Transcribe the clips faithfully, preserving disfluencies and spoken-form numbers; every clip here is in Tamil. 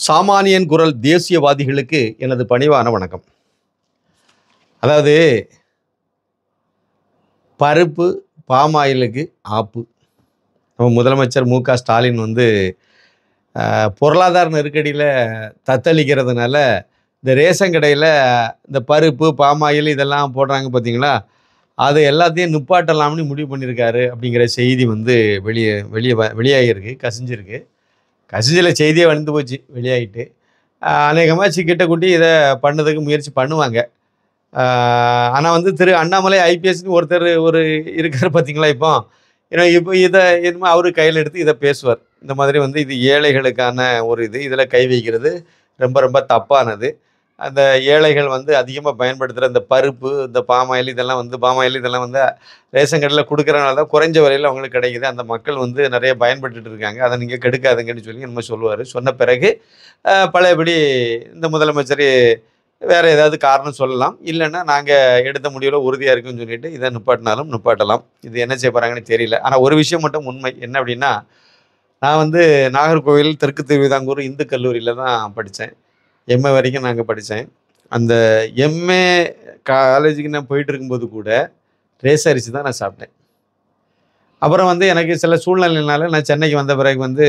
சாமானியன் குரல் தேசியவாதிகளுக்கு எனது பணிவான வணக்கம். அதாவது பருப்பு பாமாயிலுக்கு ஆப்பு. நம்ம முதலமைச்சர் மு க ஸ்டாலின் வந்து அஹ், பொருளாதார நெருக்கடியில் தத்தளிக்கிறதுனால இந்த ரேஷன் கடையில் இந்த பருப்பு பாமாயில் இதெல்லாம் போடுறாங்க பார்த்தீங்களா, அது எல்லாத்தையும் நிப்பாட்டலாம்னு முடிவு பண்ணியிருக்காரு அப்படிங்கிற செய்தி வந்து வெளியே வெளியே வ வெளியாகிருக்கு, கசிஞ்சிருக்கு. கசிஞ்சில செய்தியே வந்து போச்சு வெளியாகிட்டு. அநேகமாக சிக்கிட்ட குட்டி இதை பண்ணதுக்கு முயற்சி பண்ணுவாங்க. ஆனால் வந்து திரு அண்ணாமலை ஐபிஎஸ்னு ஒருத்தர் ஒரு இருக்கார் பார்த்தீங்களா, இப்போ ஏன்னா இப்போ இதை இனிமேல் அவரு கையில் எடுத்து இதை பேசுவார். இந்த மாதிரி வந்து இது ஏழைகளுக்கான ஒரு இது, இதில் கை வைக்கிறது ரொம்ப ரொம்ப தப்பானது. அந்த ஏழைகள் வந்து அதிகமாக பயன்படுத்துகிற இந்த பருப்பு, இந்த பாமாயில் இதெல்லாம் வந்து பாமாயில் இதெல்லாம் வந்து ரேஷன் கடையில் கொடுக்குறனால தான் குறைஞ்ச விலையில் அவங்களுக்கு கிடைக்குது. அந்த மக்கள் வந்து நிறைய பயன்பட்டுட்டு இருக்காங்க. அதை நீங்கள் கெடுக்காதுங்கன்னு சொல்லி நம்ம சொல்லுவார். சொன்ன பிறகு அஹ், பழையபடி இந்த முதலமைச்சர் வேறு ஏதாவது காரணம் சொல்லலாம். இல்லைன்னா நாங்கள் எடுத்த முடிவில் உறுதியாக இருக்குன்னு சொல்லிட்டு இதை நிப்பாட்டினாலும் நிப்பாட்டலாம். இது என்ன செய்ய போகிறாங்கன்னு தெரியல. ஆனால் ஒரு விஷயம் மட்டும் உண்மை என்ன அப்படின்னா, நான் வந்து நாகர்கோவில் தெற்கு திருவிதாங்கூர் இந்து கல்லூரியில் தான் படித்தேன். எம்ஏ வரைக்கும் நாங்கள் படித்தேன். அந்த எம்ஏ காலேஜுக்கு நான் போயிட்டு இருக்கும்போது கூட ரேஸ் அரிசி தான் நான் சாப்பிட்டேன். அப்புறம் வந்து எனக்கு சில சூழ்நிலைனால நான் சென்னைக்கு வந்த பிறகு வந்து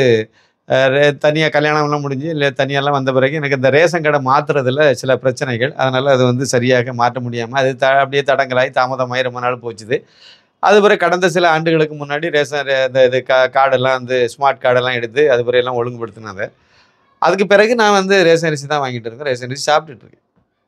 தனியாக கல்யாணம்லாம் முடிஞ்சு இல்லை தனியாலாம் வந்த பிறகு எனக்கு இந்த ரேஷன் கடை மாற்றுறதுல சில பிரச்சனைகள், அதனால் அது வந்து சரியாக மாற்ற முடியாமல் அது த அப்படியே தடங்கலாகி தாமதமாகி ரொம்ப நாள் போச்சுது. அது பிறகு கடந்த சில ஆண்டுகளுக்கு முன்னாடி ரேஷன் இந்த இது கா கார்டெல்லாம் வந்து ஸ்மார்ட் கார்டெல்லாம் எடுத்து அது பிறகு எல்லாம் ஒழுங்குபடுத்தினாங்க. அதுக்கு பிறகு நான் வந்து ரேஷன் அரிசி தான் வாங்கிட்டு இருக்கேன். ரேஷன் அரிசி சாப்பிட்டுட்டு இருக்கேன்.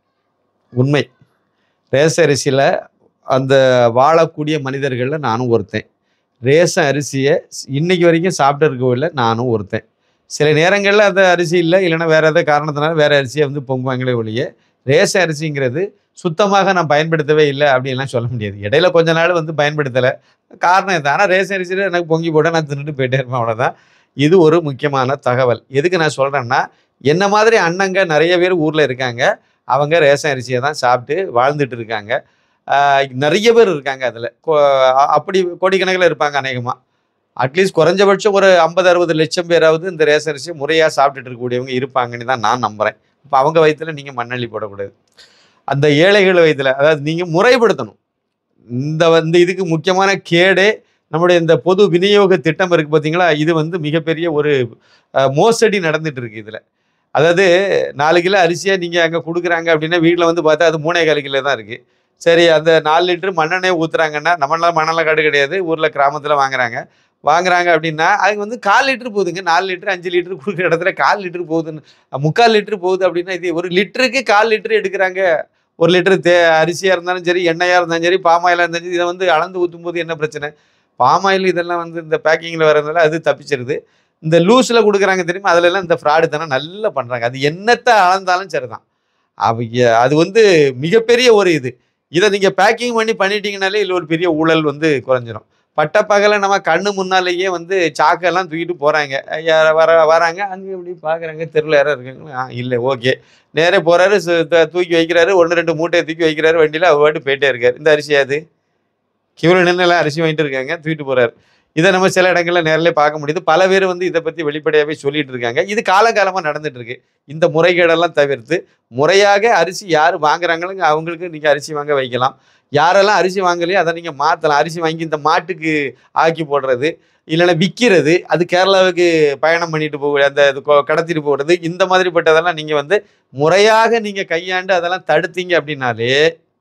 உண்மை. ரேஷன் அரிசியில் அந்த வாழக்கூடிய மனிதர்களில் நானும் ஒருத்தன். ரேஷன் அரிசியை இன்னைக்கு வரைக்கும் சாப்பிட்டு இருக்கவில்லை, நானும் ஒருத்தன். சில நேரங்களில் அந்த அரிசி இல்லை, இல்லைன்னா வேறு ஏதாவது காரணத்தினால வேறு அரிசியை வந்து பொங்குவாங்களே ஒழிய, ரேஷன் அரிசிங்கிறது சுத்தமாக நான் பயன்படுத்தவே இல்லை அப்படின்லாம் சொல்ல முடியாது. இடையில கொஞ்ச நாள் வந்து பயன்படுத்தலை, காரணம் இது. ஆனால் ரேஷன் அரிசியில் எனக்கு பொங்கி போட்டால் நான் தின்னுட்டு போயிட்டே இருப்பேன், அவ்வளோதான். இது ஒரு முக்கியமான தகவல். எதுக்கு நான் சொல்கிறேன்னா, என்ன மாதிரி அண்ணங்க நிறைய பேர் ஊரில் இருக்காங்க. அவங்க ரேஷன் அரிசியை தான் சாப்பிட்டு வாழ்ந்துட்டு இருக்காங்க. நிறைய பேர் இருக்காங்க அதில். அப்படி கோடிக்கணக்கில் இருப்பாங்க அநேகமாக. அட்லீஸ்ட் குறைஞ்சபட்சம் ஒரு ஐம்பது அறுபது லட்சம் பேராவது இந்த ரேஷன் அரிசியை முறையாக சாப்பிட்டுட்டு இருக்கக்கூடியவங்க இருப்பாங்கன்னு தான் நான் நம்புகிறேன். இப்போ அவங்க வயிற்றுல நீங்கள் மண்ணள்ளி போடக்கூடாது. அந்த ஏழைகள் வயிற்றுல, அதாவது நீங்கள் முறைப்படுத்தணும். இந்த வந்து இதுக்கு முக்கியமான கேடே நம்முடைய இந்த பொது விநியோக திட்டம் இருக்குது பார்த்தீங்களா, இது வந்து மிகப்பெரிய ஒரு மோசடி நடந்துட்டு இருக்கு இதில். அதாவது நாலு கிலோ அரிசியை நீங்கள் அங்கே கொடுக்குறாங்க அப்படின்னா வீட்டில் வந்து பார்த்தா அது மூணே கால் கிலோ தான் இருக்குது. சரி, அந்த நாலு லிட்டரு மண்ணெண்ணெய் ஊற்றுறாங்கன்னா, நம்மளாம் மணலாம் காடு கிடையாது, ஊரில் கிராமத்தில் வாங்குறாங்க வாங்குறாங்க அப்படின்னா அதுக்கு வந்து கால் லிட்டரு போகுதுங்க. நாலு லிட்டரு அஞ்சு லிட்டரு கொடுக்குற இடத்துல கால் லிட்டரு போகுதுன்னு, முக்கால் லிட்டரு போகுது அப்படின்னா இது ஒரு லிட்டருக்கு கால் லிட்டரு எடுக்கிறாங்க. ஒரு லிட்டரு தே அரிசியாக இருந்தாலும் சரி, எண்ணெயாக இருந்தாலும் சரி, பாமாயிலாக இருந்தாலும் சரி, இதை வந்து அளந்து ஊற்றும் போது என்ன பிரச்சனை? பாமாயில் இதெல்லாம் வந்து இந்த பேக்கிங்கில் வரதுனால அது தப்பிச்சிருது. இந்த லூஸில் கொடுக்குறாங்க தெரியுமா, அதிலெல்லாம் இந்த ஃப்ராடு தானே நல்லா பண்ணுறாங்க. அது என்னத்தை அளந்தாலும் சரி தான். அவங்க அது வந்து மிகப்பெரிய ஒரு இது. இதை நீங்கள் பேக்கிங் பண்ணி பண்ணிட்டீங்கனாலே இல்லை ஒரு பெரிய ஊழல் வந்து குறைஞ்சிரும். பட்டப்பகலை நம்ம கண்ணு முன்னாலேயே வந்து சாக்கெல்லாம் தூக்கிட்டு போகிறாங்க. வர வராங்க அங்கே இப்படி பார்க்குறாங்க, தெருவில் யாரும் இருக்காங்க, ஆ இல்லை ஓகே, நேரே போகிறாரு, தூக்கி வைக்கிறாரு, ஒன்று ரெண்டு மூட்டையை தூக்கி வைக்கிறாரு வண்டியில், அவர் பாட்டு போயிட்டே இருக்கார். இந்த அரிசியாது கியூவில் நின்று எல்லாம் அரிசி வாங்கிட்டு இருக்காங்க, தூக்கிட்டு போகிறாரு. இதை நம்ம சில இடங்களில் நேரிலே பார்க்க முடியுது. பல பேர் வந்து இதை பற்றி வெளிப்படையாகவே சொல்லிட்டு இருக்காங்க. இது காலங்காலமாக நடந்துட்டு இருக்கு. இந்த முறைகேடெல்லாம் தவிர்த்து முறையாக அரிசி யார் வாங்குறாங்களோ அவங்களுக்கு நீங்கள் அரிசி வாங்க வைக்கலாம். யாரெல்லாம் அரிசி வாங்கலையோ அதை நீங்கள் மாற்றலாம். அரிசி வாங்கி இந்த மாட்டுக்கு ஆக்கி போடுறது, இல்லைன்னா விற்கிறது, அது கேரளாவுக்கு பயணம் பண்ணிட்டு போக அந்த கடத்திட்டு போடுறது, இந்த மாதிரிப்பட்டதெல்லாம் நீங்கள் வந்து முறையாக நீங்கள் கையாண்டு அதெல்லாம் தடுத்தீங்க அப்படின்னாலே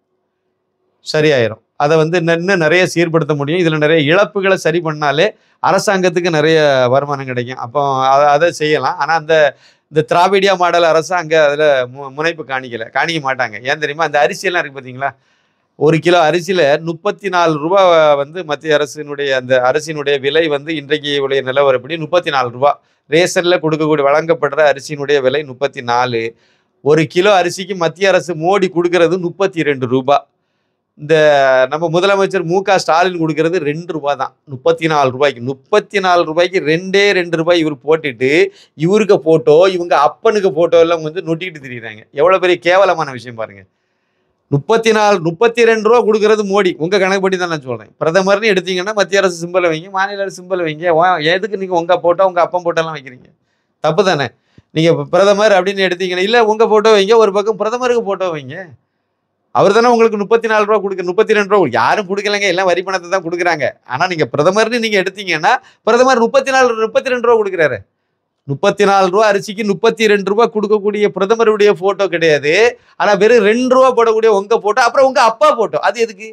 சரியாயிரும். அதை வந்து இன்னும் நிறைய சீர்படுத்த முடியும். இதில் நிறைய இழப்புகளை சரி பண்ணாலே அரசாங்கத்துக்கு நிறைய வருமானம் கிடைக்கும். அப்போ அதை அதை செய்யலாம். ஆனால் அந்த இந்த திராவிடியா மாடல் அரசு அங்கே அதில் மு முனைப்பு காணிக்கலை, காணிக்க மாட்டாங்க. ஏன் தெரியுமா, அந்த அரிசியெல்லாம் இருக்குது பார்த்தீங்களா, ஒரு கிலோ அரிசியில் முப்பத்தி நாலு ரூபா வந்து மத்திய அரசினுடைய அந்த அரிசியினுடைய விலை வந்து இன்றைக்கு உடைய நிலவரப்படி முப்பத்தி நாலு ரூபா. ரேஷனில் கொடுக்கக்கூடிய வழங்கப்படுற அரிசியினுடைய விலை முப்பத்தி நாலு. ஒரு கிலோ அரிசிக்கு மத்திய அரசு மோடி கொடுக்கறது முப்பத்தி ரெண்டு ரூபா. இந்த நம்ம முதலமைச்சர் மு க ஸ்டாலின் கொடுக்கறது ரெண்டு ரூபா தான். முப்பத்தி நாலு ரூபாய்க்கு முப்பத்தி நாலு ரூபாய்க்கு ரெண்டே ரெண்டு ரூபாய் இவர் போட்டுட்டு இவருக்கு போட்டோ இவங்க அப்பனுக்கு போட்டோ எல்லாம் வந்து நொட்டிக்கிட்டு திரிகிறாங்க. எவ்வளோ பெரிய கேவலமான விஷயம் பாருங்க. முப்பத்தி நாலு முப்பத்தி ரெண்டு ரூபா கொடுக்கறது மோடி. உங்கள் கணக்குப்படி தான் நான் சொல்கிறேன். பிரதமர்னு எடுத்தீங்கன்னா மத்திய அரசு சிம்பலை வைங்க, மாநில அரசு சிம்பலை வைங்க. எதுக்கு நீங்கள் உங்கள் போட்டோ உங்கள் அப்பன் போட்டோலாம் வைக்கிறீங்க? தப்பு தானே? நீங்கள் இப்போ பிரதமர் அப்படின்னு எடுத்தீங்கன்னா இல்லை உங்கள் ஃபோட்டோ வைங்க, ஒரு பக்கம் பிரதமருக்கு ஃபோட்டோ வைங்க. அவர் தானே உங்களுக்கு முப்பத்தி நாலு ரூபா கொடுக்க முப்பத்தி ரெண்டு ரூபா யாரும் கொடுக்கலங்க, எல்லாம் வரி பணத்தை தான் கொடுக்குறாங்க. ஆனால் நீங்கள் பிரதமர்னு நீங்கள் எடுத்தீங்கன்னா பிரதமர் முப்பத்தி நாலு முப்பத்தி ரெண்டு ரூபா கொடுக்குறாரு. முப்பத்தி நாலு ரூபா அரிசிக்கு முப்பத்தி ரெண்டு ரூபா கொடுக்கக்கூடிய பிரதமருடைய ஃபோட்டோ கிடையாது. ஆனால் வெறும் ரெண்டு ரூபா போடக்கூடிய உங்கள் ஃபோட்டோ, அப்புறம் உங்கள் அப்பா ஃபோட்டோ. அது எதுக்கு?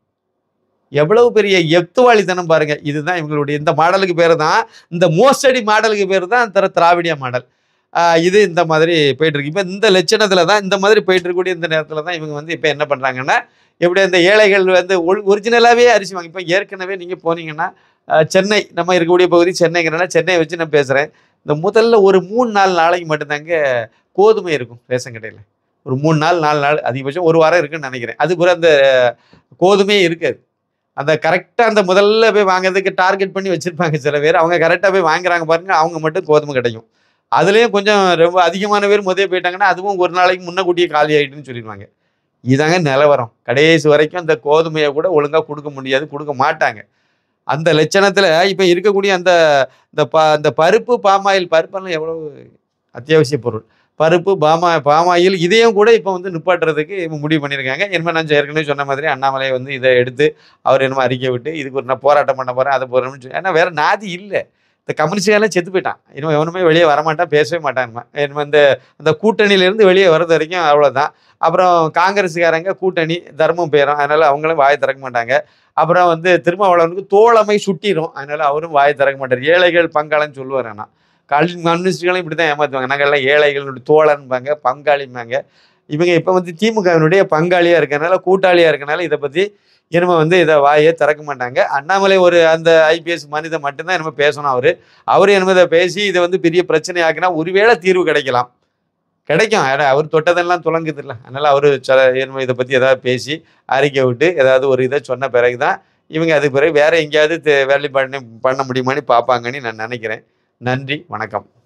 எவ்வளவு பெரிய எத்துவாளித்தனம் பாருங்க. இதுதான் இவங்களுடைய இந்த மாடலுக்கு பேர் தான், இந்த மோசடி மாடலுக்கு பேர் தான் திர திராவிடியா மாடல். இது இந்த மாதிரி போயிட்டு இருக்கு. இப்போ இந்த லட்சணத்தில் தான் இந்த மாதிரி போயிட்டு இருக்கக்கூடிய இந்த நேரத்தில் தான் இவங்க வந்து இப்போ என்ன பண்ணுறாங்கன்னா, எப்படி இந்த ஏழைகள் வந்து ஒ ஒரிஜினலாகவே அரிசி வாங்க. இப்போ ஏற்கனவே நீங்கள் போனீங்கன்னா சென்னை, நம்ம இருக்கக்கூடிய பகுதி சென்னைங்கிறனா சென்னையை வச்சு நான் பேசுகிறேன். இந்த முதல்ல ஒரு மூணு நாலு நாளைக்கு மட்டும்தாங்க கோதுமை இருக்கும் ரேஷன் கடையில். ஒரு மூணு நாள் நாலு நாள் அதிகபட்சம் ஒரு வாரம் இருக்குன்னு நினைக்கிறேன். அது பிறகு அந்த கோதுமையே இருக்காது. அந்த கரெக்டாக அந்த முதல்ல போய் வாங்குறதுக்கு டார்கெட் பண்ணி வச்சுருப்பாங்க சில பேர். அவங்க கரெக்டாக போய் வாங்குறாங்க பாருங்கள், அவங்க மட்டும் கோதுமை கிடைக்கும். அதுலேயும் கொஞ்சம் ரொம்ப அதிகமான பேர் முதலே போயிட்டாங்கன்னா அதுவும் ஒரு நாளைக்கு முன்னக்கூட்டியே காலி ஆகிட்டுன்னு சொல்லிடுவாங்க. இதாங்க நிலவரம். கடைசி வரைக்கும் அந்த கோதுமையை கூட ஒழுங்காக கொடுக்க முடியாது, கொடுக்க மாட்டாங்க. அந்த லட்சணத்தில் இப்போ இருக்கக்கூடிய அந்த இந்த ப இந்த பருப்பு பாமாயில், பருப்பெல்லாம் எவ்வளோ அத்தியாவசிய பொருள். பருப்பு பாமா பாமாயில் இதையும் கூட இப்போ வந்து நிப்பாட்டுறதுக்கு முடிவு பண்ணியிருக்காங்க. என்ன நான் ஏற்கனவே சொன்ன மாதிரி அண்ணாமலை வந்து இதை எடுத்து அவர் என்னமோ அறிக்கை விட்டு இதுக்கு ஒரு நான் போராட்டம் பண்ண போகிறேன், அதை போகிறேன்னு சொல்லி. ஏன்னா வேறு நாதி இல்லை. இந்த கம்யூனிஸ்ட்காரெல்லாம் செத்து போயிட்டான். இனிமேல் எவனுமே வெளியே வரமாட்டான், பேசவே மாட்டான். இனிமேல் இந்த அந்த கூட்டணியிலேருந்து வெளியே வர்றது வரைக்கும் அவ்வளோதான். அப்புறம் காங்கிரஸுக்காரங்க கூட்டணி தர்மம் போயிடும், அதனால் அவங்களும் வாயை திறக்க மாட்டாங்க. அப்புறம் வந்து திருமாவளவனுக்கு தோழமை சுட்டிடும், அதனால் அவரும் வாயை திறக்க மாட்டார். ஏழைகள் பங்காளன்னு சொல்லுவார். ஆனால் கல் கம்யூனிஸ்டுகளும் இப்படி தான் ஏமாற்றுவாங்க. நாங்கள் எல்லாம் ஏழைகளுடைய தோழன்பாங்க, பங்காளிம்பாங்க. இவங்க இப்போ வந்து திமுகவினுடைய பங்காளியாக இருக்கனால, கூட்டாளியாக இருக்கனால இதை பற்றி இனிமே வந்து இதை வாயே திறக்க மாட்டாங்க. அண்ணாமலை ஒரு அந்த ஐபிஎஸ் மனிதன் மட்டும்தான் இனிமேல் பேசணும். அவர் அவர் இனிமேல் இதை பேசி இதை வந்து பெரிய பிரச்சனை ஆக்கினா ஒருவேளை தீர்வு கிடைக்கலாம், கிடைக்கும். ஏன்னா அவர் தொட்டதெல்லாம் துலங்குது இல்லை. அதனால் அவர் சில இனிமேல் இதை பற்றி ஏதாவது பேசி அறிக்கை விட்டு ஏதாவது ஒரு இதை சொன்ன பிறகு தான் இவங்க அதுக்கு பிறகு வேறு எங்கேயாவது வேலை பண்ண பண்ண முடியுமான்னு பார்ப்பாங்கன்னு நான் நினைக்கிறேன். நன்றி, வணக்கம்.